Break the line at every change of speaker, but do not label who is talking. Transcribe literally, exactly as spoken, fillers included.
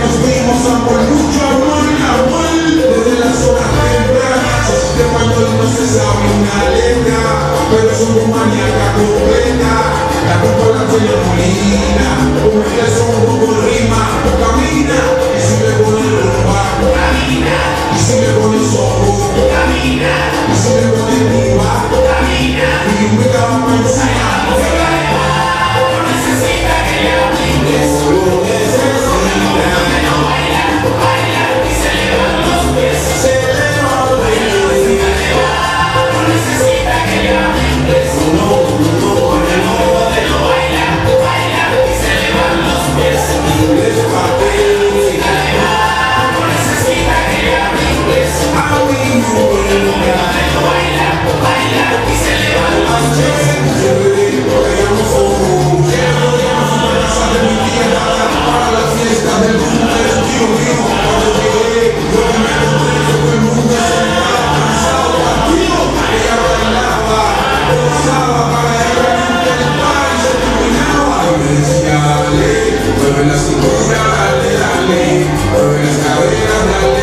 nos dimos amor, mucho amor, amor. Desde las horas tempranas, de cuando no se sabe una letra, pero somos maníaca completa. La culpa la tiene Molina, como que son un poco rima, camina. Y si le pones ropa, camina. Y si le pones ojo, camina. Y si le pones diva, camina. Y me cago en encima. No necesita que le hable inglés, lo necesita. No baila, baila y se le van los pies. Se le van los pies. No necesita que le hable inglés. No, no, no, no baila, baila y se le van los pies. Inglés papel. No necesita que le hable inglés. No baila, baila y se le van los pies. Para la fiesta del mundo del tío mío, cuando llegué, yo me encontré que todo el mundo se estaba cansado, partido, ella bailaba, gozaba, para ella nunca el party se terminaba. Y me decía, dale, mueve la cintura, dale, dale, mueve las caderas, dale.